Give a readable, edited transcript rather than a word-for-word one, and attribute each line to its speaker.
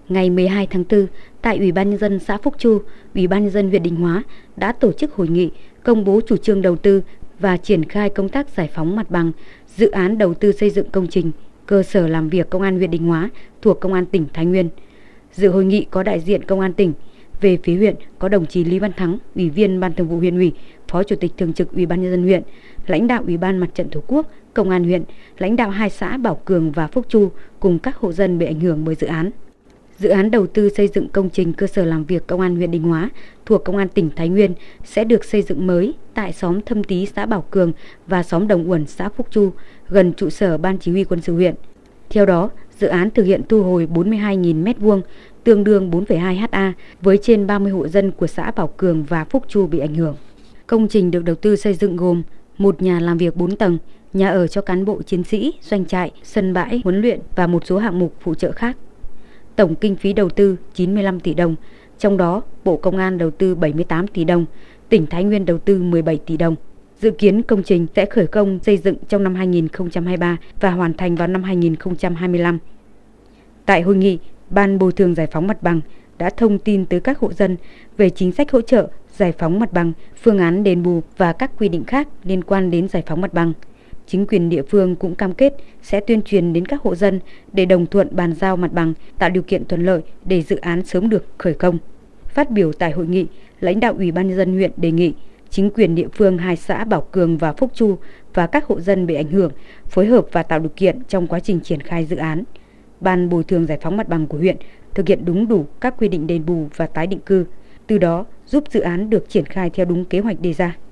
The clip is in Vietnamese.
Speaker 1: Ngày 12 tháng 4, tại Ủy ban nhân dân xã Phúc Chu, Ủy ban nhân dân huyện Định Hóa đã tổ chức hội nghị công bố chủ trương đầu tư và triển khai công tác giải phóng mặt bằng dự án đầu tư xây dựng công trình cơ sở làm việc Công an huyện Định Hóa thuộc Công an tỉnh Thái Nguyên. Dự hội nghị có đại diện Công an tỉnh. Về phía huyện có đồng chí Lý Văn Thắng, Ủy viên Ban Thường vụ huyện ủy, Phó Chủ tịch Thường trực Ủy ban nhân dân huyện, lãnh đạo Ủy ban Mặt trận Tổ quốc, Công an huyện, lãnh đạo hai xã Bảo Cường và Phúc Chu cùng các hộ dân bị ảnh hưởng bởi dự án. Dự án đầu tư xây dựng công trình cơ sở làm việc Công an huyện Định Hóa thuộc Công an tỉnh Thái Nguyên sẽ được xây dựng mới tại xóm Thâm Tý xã Bảo Cường và xóm Đồng Uẩn xã Phúc Chu gần trụ sở Ban Chỉ huy Quân sự huyện. Theo đó, dự án thực hiện thu hồi 42.000 m2, tương đương 4,2 ha với trên 30 hộ dân của xã Bảo Cường và Phúc Chu bị ảnh hưởng. Công trình được đầu tư xây dựng gồm một nhà làm việc 4 tầng, nhà ở cho cán bộ chiến sĩ, doanh trại, sân bãi, huấn luyện và một số hạng mục phụ trợ khác. Tổng kinh phí đầu tư 95 tỷ đồng, trong đó Bộ Công an đầu tư 78 tỷ đồng, tỉnh Thái Nguyên đầu tư 17 tỷ đồng. Dự kiến công trình sẽ khởi công xây dựng trong năm 2023 và hoàn thành vào năm 2025. Tại hội nghị, Ban Bồi thường Giải phóng mặt bằng đã thông tin tới các hộ dân về chính sách hỗ trợ giải phóng mặt bằng, phương án đền bù và các quy định khác liên quan đến giải phóng mặt bằng. Chính quyền địa phương cũng cam kết sẽ tuyên truyền đến các hộ dân để đồng thuận bàn giao mặt bằng, tạo điều kiện thuận lợi để dự án sớm được khởi công. Phát biểu tại hội nghị, lãnh đạo Ủy ban nhân dân huyện đề nghị chính quyền địa phương hai xã Bảo Cường và Phúc Chu và các hộ dân bị ảnh hưởng phối hợp và tạo điều kiện trong quá trình triển khai dự án. Ban Bồi thường Giải phóng mặt bằng của huyện thực hiện đúng đủ các quy định đền bù và tái định cư, từ đó giúp dự án được triển khai theo đúng kế hoạch đề ra.